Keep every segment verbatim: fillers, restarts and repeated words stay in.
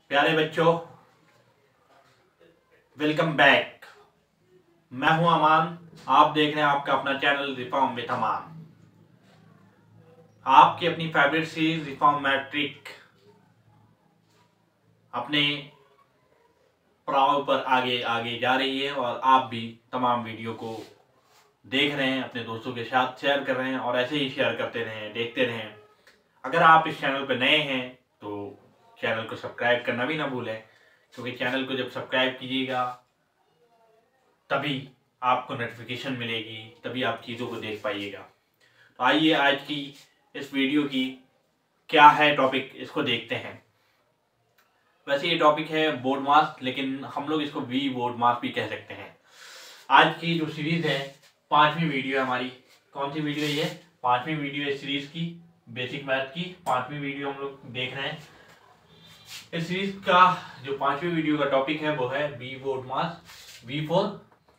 प्यारे बच्चों, welcome back. मैं हूं अमान। आप देख रहे हैं आपका अपना चैनल रिफॉर्म विद अमान। आपकी अपनी फेवरेट सीरीज रिफॉर्म मैट्रिक अपने पड़ाव पर आगे आगे जा रही है और आप भी तमाम वीडियो को देख रहे हैं, अपने दोस्तों के साथ शेयर कर रहे हैं और ऐसे ही शेयर करते रहें, देखते रहें। अगर आप इस चैनल पर नए हैं तो चैनल को सब्सक्राइब करना भी ना भूलें, क्योंकि चैनल को जब सब्सक्राइब कीजिएगा तभी आपको नोटिफिकेशन मिलेगी, तभी आप चीज़ों को देख पाइएगा। तो आइए आज की इस वीडियो की क्या है टॉपिक, इसको देखते हैं। वैसे ये टॉपिक है बोर्ड मास, लेकिन हम लोग इसको वी बोर्ड मास भी कह सकते हैं। आज की जो सीरीज है, पांचवी वीडियो है हमारी। कौन सी वीडियो ये? पांचवी वीडियो है सीरीज की, बेसिक मैथ की पांचवी वीडियो हम लोग देख रहे हैं। इस सीरीज का जो पांचवी वीडियो का टॉपिक है वो है V BODMAS. V for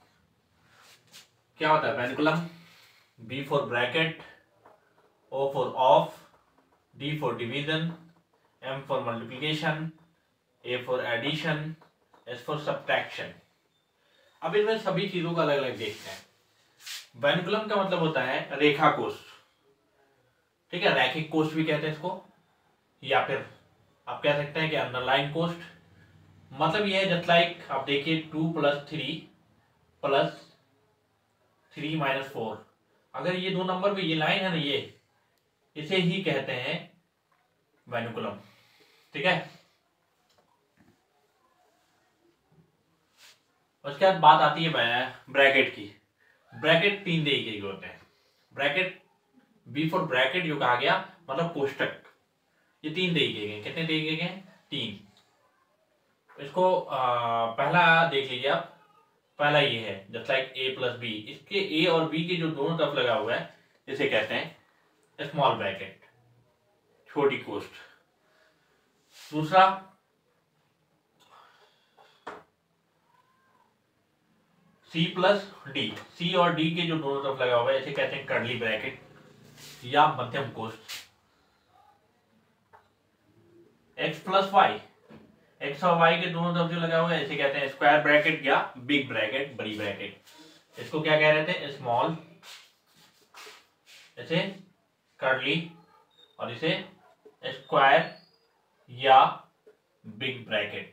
क्या होता है? Vinculum. B for bracket, O for of, D for division, M for multiplication, A for addition, S for subtraction. अब इनमें सभी चीजों का अलग अलग देखते हैं। वेनिकुलम का मतलब होता है रेखा कोष, ठीक है, रैखिक कोष भी कहते हैं इसको, या फिर आप कह सकते हैं कि अंडरलाइन कोष्ठ। मतलब ये है जस्ट लाइक आप देखिए two plus three plus three minus four, अगर ये दो नंबर पे ये लाइन है ना, ये इसे ही कहते हैं वेनिकुलम, ठीक है। उसके बाद बात आती है ब्रैकेट की। ब्रैकेट तीन तरीके के होते हैं। ब्रैकेट बी फॉर ब्रैकेट जो कहा गया मतलब कोष्टक, ये तीन तरीके के। कितने तरीके के हैं? तीन। इसको आ, पहला देख लीजिए आप। पहला ये है just like A plus B, इसके ए और बी के जो दोनों तरफ लगा हुआ है इसे कहते हैं स्मॉल ब्रैकेट, छोटी कोष्ठ। दूसरा सी प्लस डी, सी और डी के जो दोनों तरफ लगा हुआ है इसे कहते हैं कर्ली ब्रैकेट या मध्यम कोष्ठ। एक्स प्लस वाई, एक्स और वाई के दोनों तरफ जो लगा हुआ है इसे कहते हैं स्क्वायर ब्रैकेट या बिग ब्रैकेट, बड़ी ब्रैकेट। इसको क्या कह रहे थे? स्मॉल, इसे कर्ली और इसे स्क्वायर या बिग ब्रैकेट।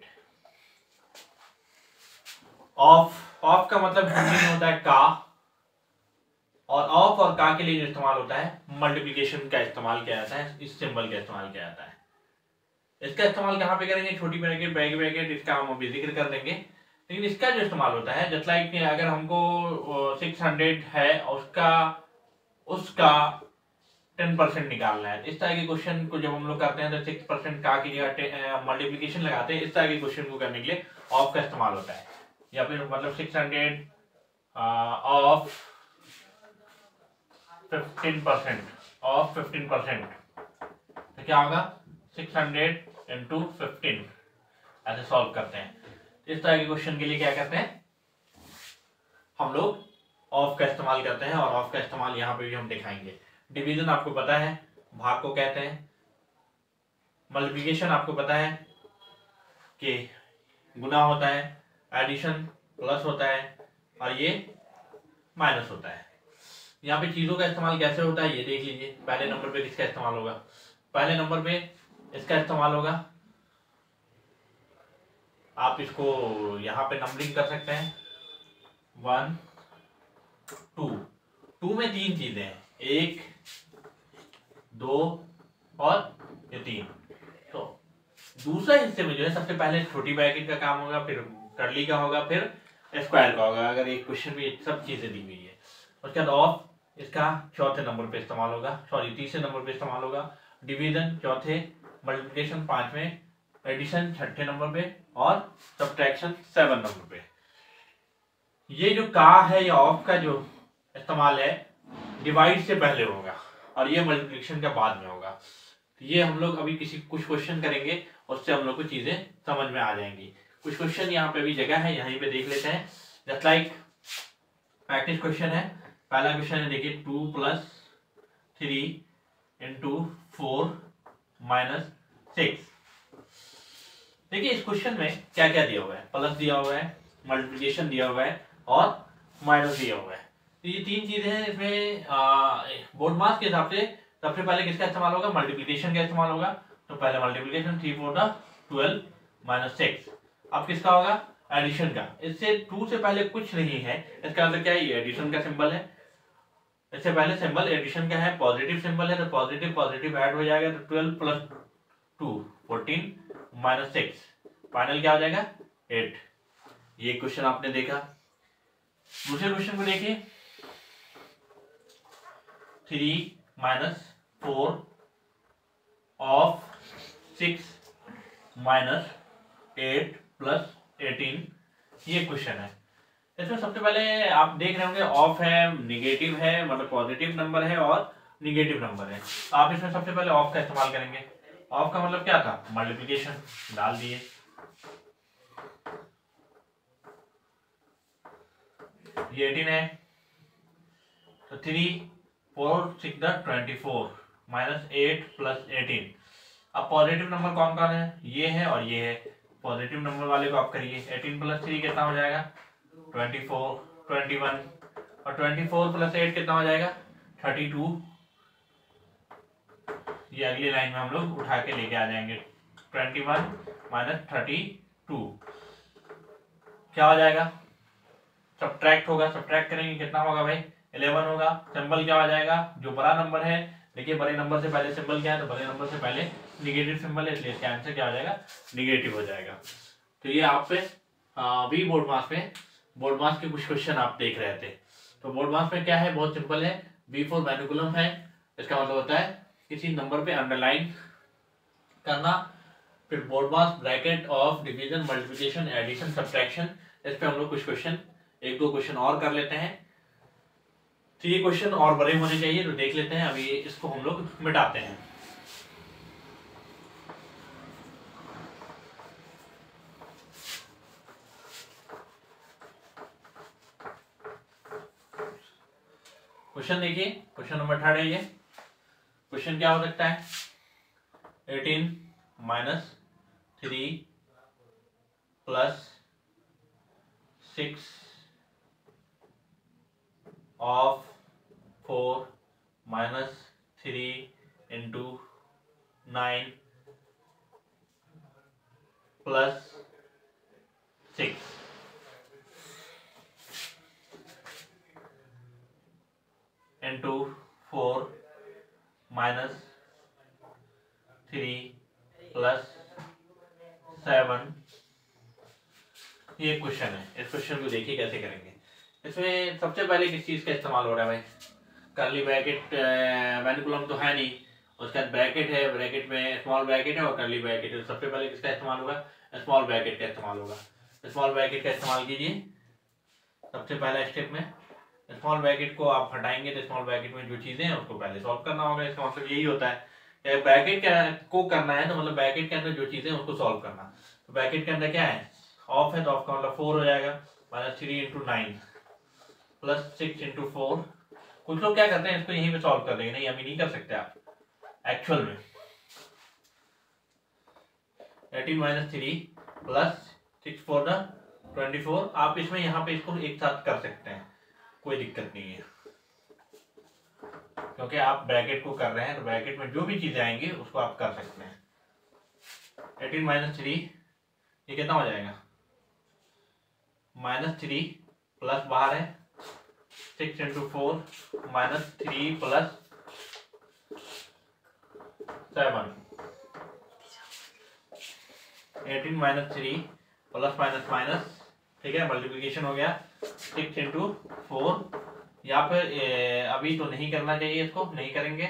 ऑफ, ऑफ का मतलब हिंदी में होता है का, और ऑफ और का के लिए जो इस्तेमाल होता है मल्टीप्लिकेशन का इस्तेमाल किया जाता है, इस सिंबल का इस्तेमाल किया जाता है। इसका इस्तेमाल कहाँ पे करेंगे? छोटी ब्रैकेट, बैग ब्रैकेट, इसका हम अभी जिक्र कर देंगे। लेकिन इसका जो इस्तेमाल होता है जस्ट लाइक अगर हमको सिक्स हंड्रेड है उसका उसका टेन परसेंट निकालना है, इस तरह के क्वेश्चन को जब हम लोग करते हैं तो सिक्स परसेंट का की जगह मल्टीप्लिकेशन लगाते हैं। इस तरह के क्वेश्चन को करने के लिए ऑफ का इस्तेमाल होता है। या फिर मतलब six hundred of fifteen percent, of fifteen percent, तो क्या होगा? सिक्स हंड्रेड इंटू फिफ्टीन, ऐसे सॉल्व करते हैं। इस तरह के क्वेश्चन के लिए क्या करते हैं? हम लोग ऑफ का इस्तेमाल करते हैं, और ऑफ का इस्तेमाल यहाँ पे भी हम दिखाएंगे। डिवीजन आपको पता है, भाग को कहते हैं। मल्टीप्लिकेशन आपको पता है कि गुना होता है, एडिशन प्लस होता है, और ये माइनस होता है। यहाँ पे चीजों का इस्तेमाल कैसे होता है ये देख लीजिए। पहले नंबर पे किसका इस्तेमाल होगा? पहले नंबर पे इसका इस्तेमाल होगा। आप इसको यहाँ पे नंबरिंग कर सकते हैं, वन टू। टू में तीन चीजें हैं, एक दो और ये तीन। तो दूसरे हिस्से में जो है सबसे पहले छोटी ब्रैकेट का काम होगा, फिर कर्ली का होगा, फिर स्क्वायर का होगा, अगर एक क्वेश्चन में सब चीजें दी हुई है। उसके बाद ऑफ इसका चौथे नंबर पे इस्तेमाल होगा, सॉरी तीसरे नंबर पे इस्तेमाल होगा। डिवीजन चौथे, मल्टीप्लिकेशन पांचवें, एडिशन छठे नंबर पे, और सब्ट्रैक्शन सेवन नंबर पे। ये जो का है या ऑफ का जो इस्तेमाल है डिवाइड से पहले होगा, और ये मल्टीप्लिकेशन के बाद में होगा। तो ये हम लोग अभी किसी कुछ क्वेश्चन करेंगे, उससे हम लोग को चीजें समझ में आ जाएंगी। कुछ क्वेश्चन यहाँ पे भी जगह है, यहीं पे देख लेते हैं। जस्ट लाइक प्रैक्टिस क्वेश्चन है। पहला क्वेश्चन है, देखिए two plus three into four minus six. देखिए इस क्वेश्चन में क्या क्या दिया हुआ है, प्लस दिया हुआ है, मल्टीप्लिकेशन दिया हुआ है और माइनस दिया हुआ है। तो ये तीन चीजें हैं। इसमें बोर्ड मास के हिसाब से सबसे पहले किसका इस्तेमाल होगा, मल्टीप्लिकेशन का इस्तेमाल होगा। तो पहले multiplication three four the twelve minus six. अब किसका होगा, एडिशन का। इससे टू से पहले कुछ नहीं है, इसका मतलब क्या है, ये एडिशन का सिंबल है। इससे पहले सिंबल एडिशन का है, पॉजिटिव सिंबल है, तो पॉजिटिव पॉजिटिव ऐड हो जाएगा, तो twelve plus two fourteen minus six, final क्या हो जाएगा एट। ये क्वेश्चन आपने देखा। दूसरे क्वेश्चन को देखिए, three minus four of six minus eight plus eighteen, ये क्वेश्चन है। इसमें सबसे पहले आप देख रहे होंगे ऑफ है, निगेटिव है, मतलब पॉजिटिव नंबर है और निगेटिव नंबर है। आप इसमें सबसे पहले ऑफ का इस्तेमाल करेंगे। ऑफ का मतलब क्या था, मल्टीप्लिकेशन डाल दिए। ये एटीन है, तो three four six the twenty four minus eight plus eighteen. अब पॉजिटिव नंबर कौन कौन है, ये है और ये है। पॉजिटिव नंबर वाले को आप करिए, एटीन प्लस थ्री कितना हो जाएगा ट्वेंटी फोर, ट्वेंटी वन, और ट्वेंटी फोर प्लस एट कितना हो जाएगा थर्टी टू। ये अगली लाइन में हम लोग उठा के लेके आ जाएंगे, twenty one minus thirty two क्या हो जाएगा, सब्ट्रैक्ट होगा। सब्ट्रैक्ट करेंगे कितना होगा भाई इलेवन होगा। सिंबल क्या हो जाएगा, जो बड़ा नंबर है, देखिए बड़े नंबर से पहले सिंबल क्या है, तो बड़े नंबर से पहले निगेटिव सिंबल है, इसलिए इसका आंसर क्या हो जाएगा निगेटिव हो जाएगा। तो ये आप पे अभी बोर्ड मास में बोर्ड मास के कुछ क्वेश्चन आप देख रहे थे। तो बोर्ड मास में क्या है, बहुत सिंपल है, बी फोर मैनिकुलम है। इसका मतलब होता है किसी नंबर पे अंडरलाइन करना, फिर BODMAS bracket of division multiplication addition subtraction. इस पे हम लोग कुछ क्वेश्चन एक दो क्वेश्चन और कर लेते हैं। तो ये क्वेश्चन और बड़े होने चाहिए, तो देख लेते हैं। अभी इसको हम लोग मिटाते हैं। क्वेश्चन देखिए, क्वेश्चन नंबर थर्ड है ये। क्वेश्चन क्या हो सकता है, eighteen minus three plus six of four minus three into nine plus six into four minus three plus seven. ये क्वेश्चन है। इस क्वेश्चन को देखिए कैसे करेंगे। इसमें सबसे पहले किस चीज का इस्तेमाल हो रहा है भाई, कर्ली ब्रैकेट मैनिकुलम तो है नहीं, उसके बाद ब्रैकेट है, ब्रैकेट में स्मॉल ब्रैकेट है और कर्ली ब्रैकेट है। सबसे पहले किसका इस्तेमाल होगा, स्मॉल ब्रैकेट का इस्तेमाल होगा। स्मॉल ब्रैकेट का इस्तेमाल कीजिए सबसे पहला स्टेप में। स्मॉल ब्रैकेट को आप हटाएंगे तो स्मॉल ब्रैकेट में जो चीजें हैं उसको पहले सॉल्व करना होगा। इसका मतलब यही होता है ब्रैकेट को करना है, तो मतलब ब्रैकेट के अंदर जो चीजें हैं उसको सॉल्व करना। तो ब्रैकेट के अंदर क्या है, ऑफ है, तो ऑफ का मतलब फोर हो जाएगा, minus three into nine plus six into four. कुछ लोग क्या करते हैं, इसको यहीं पे सॉल्व कर देंगे, नहीं अभी नहीं कर सकते आप एक्चुअल में। Eighteen minus three plus six four the twenty four. आप इसमें यहाँ पे इसको एक साथ कर सकते हैं, कोई दिक्कत नहीं है, क्योंकि आप ब्रैकेट को कर रहे हैं, तो ब्रैकेट में जो भी चीजें आएंगी उसको आप कर सकते हैं। एटीन माइनस थ्री ये कितना हो जाएगा, माइनस थ्री प्लस बाहर है six into four minus three plus seven. Eighteen minus three plus minus minus, ठीक है, मल्टीप्लिकेशन हो गया सिक्स इंटू फोर। यहाँ पे अभी तो नहीं करना चाहिए, इसको नहीं करेंगे।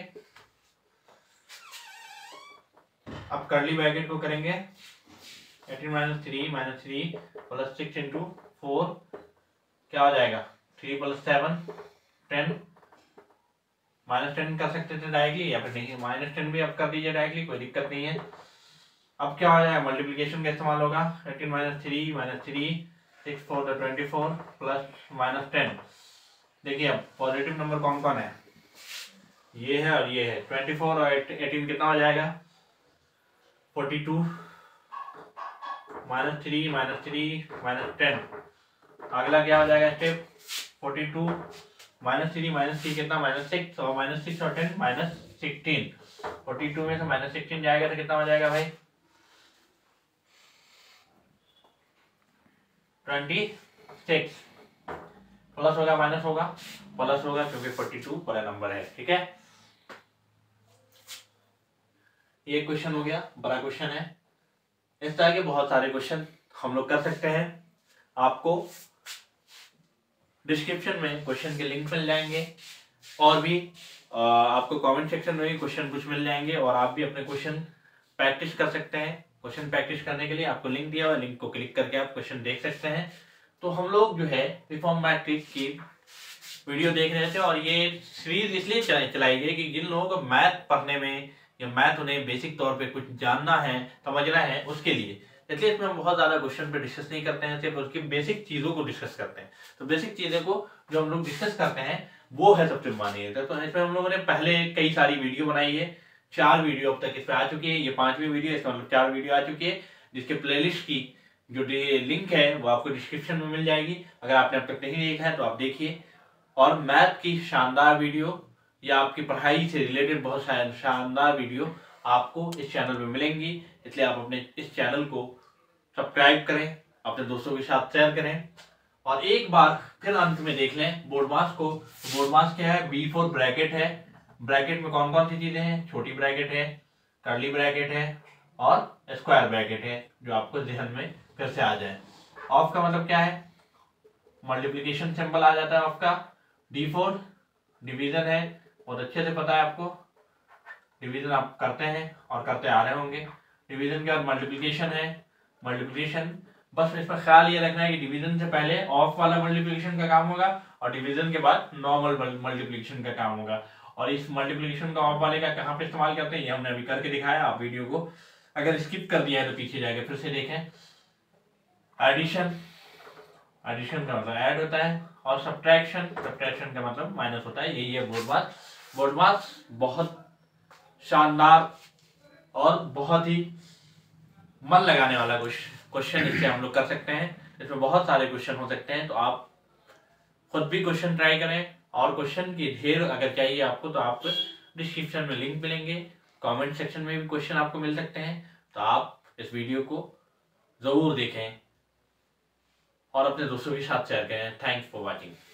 अब कर्ली ब्रैकेट को करेंगे, eighteen minus three minus three plus six into four क्या हो जाएगा, three plus seven ten. Minus ten कर सकते थे डायरेक्टली, या फिर नहीं माइनस टेन भी अब कर दीजिए डायरेक्टली, कोई दिक्कत नहीं है। अब क्या हो जाएगा, मल्टीप्लिकेशन का इस्तेमाल होगा। Eighteen minus three minus three six four the twenty four plus minus ten. देखिए अब पॉजिटिव नंबर कौन कौन है, ये है और ये है। ट्वेंटी फोर और एटीन कितना हो जाएगा, forty two minus three minus three minus ten. अगला क्या हो जाएगा step forty two minus three minus three कितना माइनस सिक्स और माइनस सिक्स और ten minus sixteen. Forty two में से माइनस सिक्सटीन जाएगा तो कितना हो जाएगा भाई ट्वेंटी सिक्स। प्लस होगा माइनस होगा प्लस होगा क्योंकि फोर्टी टू बड़ा नंबर है। ठीक है, ये क्वेश्चन हो गया, बड़ा क्वेश्चन है। इस तरह के बहुत सारे क्वेश्चन हम लोग कर सकते हैं। आपको डिस्क्रिप्शन में क्वेश्चन के लिंक मिल जाएंगे और भी आ, आपको कमेंट सेक्शन में भी क्वेश्चन कुछ मिल जाएंगे और आप भी अपने क्वेश्चन प्रैक्टिस कर सकते हैं। क्वेश्चन प्रैक्टिस करने के लिए आपको लिंक दिया हुआ, लिंक को क्लिक करके आप क्वेश्चन देख सकते हैं। तो हम लोग जो है रिफॉर्म मैट्रिक की वीडियो देख रहे थे और ये सीरीज इसलिए चलाई गई कि जिन लोगों को मैथ पढ़ने में या मैथ उन्हें बेसिक तौर पे कुछ जानना है समझना है उसके लिए, इसलिए इसमें हम बहुत ज्यादा क्वेश्चन पे डिस्कस नहीं करते हैं, सिर्फ उसकी बेसिक चीजों को डिस्कस करते हैं। तो बेसिक चीजें को जो हम लोग डिस्कस करते हैं वो है सबसे मानिए। तो इसमें हम लोगों ने पहले कई सारी वीडियो बनाई है, चार वीडियो अब तक इस पे आ चुकी है, ये पांचवी वीडियो, इसका मतलब चार वीडियो आ चुकी है, जिसके प्लेलिस्ट की जो लिंक है वो आपको डिस्क्रिप्शन में मिल जाएगी। अगर आपने अब तक नहीं देखा है तो आप देखिए। और मैथ की शानदार वीडियो या आपकी पढ़ाई से रिलेटेड बहुत शानदार वीडियो आपको इस चैनल पे मिलेंगी, इसलिए आप अपने इस चैनल को सब्सक्राइब करें, अपने दोस्तों के साथ शेयर करें और एक बार फिर अंत में देख लें बोर्ड मास को। बोर्ड मास क्या है, बी फोर ब्रैकेट है। ब्रैकेट में कौन कौन सी चीजें हैं, छोटी ब्रैकेट है, कर्ली ब्रैकेट है और स्क्वायर ब्रैकेट है, जो आपको ध्यान में फिर से आ जाए। ऑफ का मतलब क्या है, मल्टीप्लिकेशन सिंबल आ जाता है ऑफ का। डी फोर डिवीजन है, बहुत अच्छे से पता है आपको, डिवीजन आप करते हैं और करते आ रहे होंगे। डिवीजन के बाद मल्टीप्लिकेशन है, मल्टीप्लिकेशन बस इस पर ख्याल ये रखना है कि डिवीजन से पहले ऑफ वाला मल्टीप्लिकेशन का काम होगा और डिवीजन के बाद नॉर्मल मल्टीप्लिकेशन का काम होगा। और इस मल्टीप्लिकेशन का ऑफ वाले का कहाँ पे इस्तेमाल करते हैं ये हमने अभी करके दिखाया। आप वीडियो को अगर स्किप कर दिया है तो पीछे जाके फिर से देखें। एडिशन, एडिशन का मतलब ऐड होता है और सब्ट्रैक्शन, सब्ट्रैक्शन का मतलब माइनस होता है। यही है बोर्ड मास। बोर्ड मास बहुत शानदार और बहुत ही मन लगाने वाला क्वेश्चन इससे हम लोग कर सकते हैं। इसमें बहुत सारे क्वेश्चन हो सकते हैं, तो आप खुद भी क्वेश्चन ट्राई करें और क्वेश्चन की ढेर अगर चाहिए आपको तो आपको डिस्क्रिप्शन में लिंक मिलेंगे, कमेंट सेक्शन में भी क्वेश्चन आपको मिल सकते हैं। तो आप इस वीडियो को जरूर देखें और अपने दोस्तों के साथ शेयर करें। Thanks for watching.